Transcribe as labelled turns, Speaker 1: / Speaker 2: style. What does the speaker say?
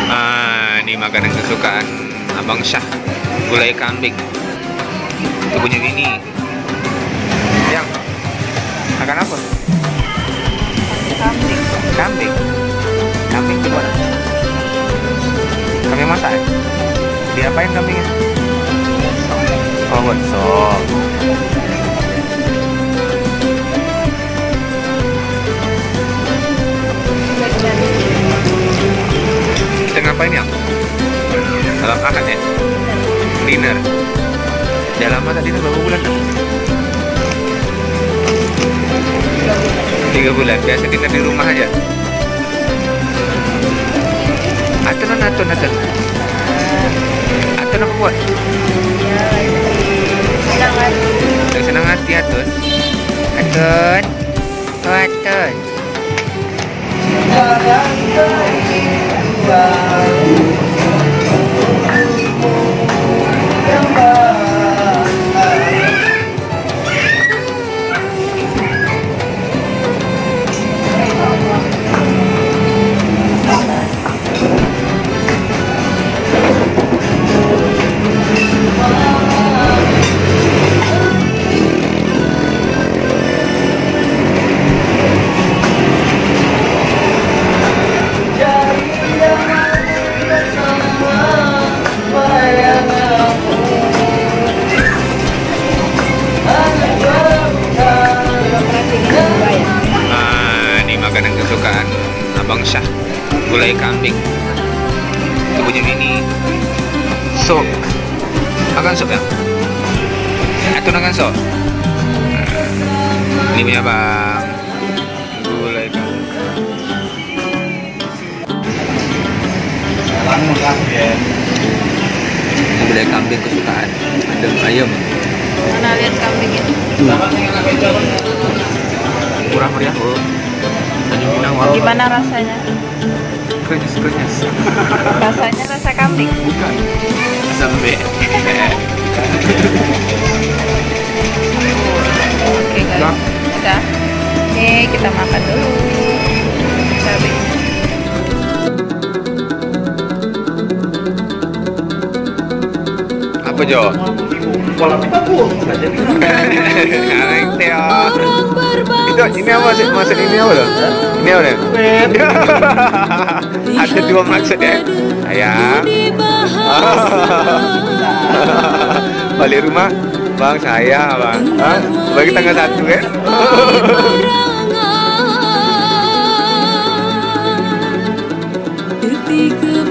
Speaker 1: Ini makanan kesukaan Abang Syah, gulai kambing. Itu punya ini. Yang makan apa?
Speaker 2: Kambing.
Speaker 1: Kambing. Kambing gimana? Kambing masak ya? Diapain kambingnya? Oh, buat sop. Kita ngapain ya? Dalam akad ya? Dinner. Udah lama tadi itu berapa bulan kan? 3 bulan. Biasa dinner di rumah aja. Atun. Atun apa buat?
Speaker 2: Senang hati.
Speaker 1: Senang hati Atun. Atun. Oh Atun. Makanan kesukaan Abang Syah, gulai kambing. Itu punya ini. Sop. Makan sop ya? Atau makan sop? Ini punya Bang. Gulai kambing. Gulai kambing kesukaan. Ada ayam.
Speaker 2: Mana lihat kambing itu?
Speaker 1: Murah meriah oh. Tanjung Pinang wow.
Speaker 2: Gimana rasanya?
Speaker 1: Krenyes.
Speaker 2: Rasanya rasa kambing.
Speaker 1: Bukan. Sampai.
Speaker 2: Oke guys. Udah. Oke, kita makan dulu. Cabai.
Speaker 1: Apa Jo? Pola pita bu. Kaleng Teo. Itu ini apa sih? Maksud ini apa loh? Ini apa ya? Ada 2 maksud ya. Sayang. Balik rumah, Bang saya Bang. Bagi tanggal 1 kan?
Speaker 3: Ketika